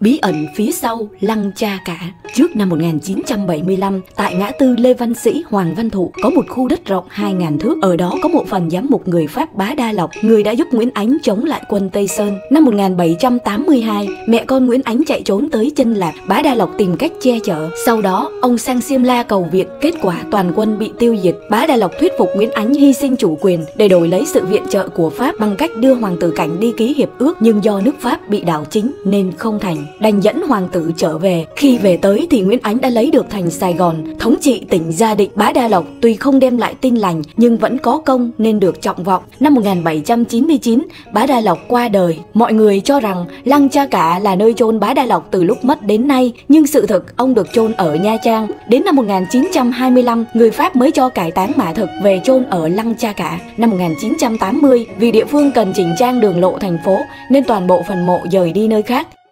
Bí ẩn phía sau Lăng Cha Cả. Trước năm 1975, tại ngã tư Lê Văn Sĩ, Hoàng Văn Thụ có một khu đất rộng 2.000 thước. Ở đó có một phần giám mục người Pháp Bá Đa Lộc, người đã giúp Nguyễn Ánh chống lại quân Tây Sơn. Năm 1782, mẹ con Nguyễn Ánh chạy trốn tới Chân Lạp, Bá Đa Lộc tìm cách che chở. Sau đó, ông sang Xiêm La cầu viện, kết quả toàn quân bị tiêu diệt. Bá Đa Lộc thuyết phục Nguyễn Ánh hy sinh chủ quyền để đổi lấy sự viện trợ của Pháp bằng cách đưa hoàng tử Cảnh đi ký hiệp ước, nhưng do nước Pháp bị đảo chính nên không thành, đành dẫn hoàng tử trở về. Khi về tới thì Nguyễn Ánh đã lấy được thành Sài Gòn, thống trị tỉnh Gia Định. Bá Đa Lộc tuy không đem lại tin lành nhưng vẫn có công nên được trọng vọng. Năm 1799, Bá Đa Lộc qua đời. Mọi người cho rằng Lăng Cha Cả là nơi chôn Bá Đa Lộc từ lúc mất đến nay, nhưng sự thực ông được chôn ở Nha Trang. Đến năm 1925, người Pháp mới cho cải táng mả thực về chôn ở Lăng Cha Cả. Năm 1980, vì địa phương cần chỉnh trang đường lộ thành phố nên toàn bộ phần mộ dời đi nơi khác.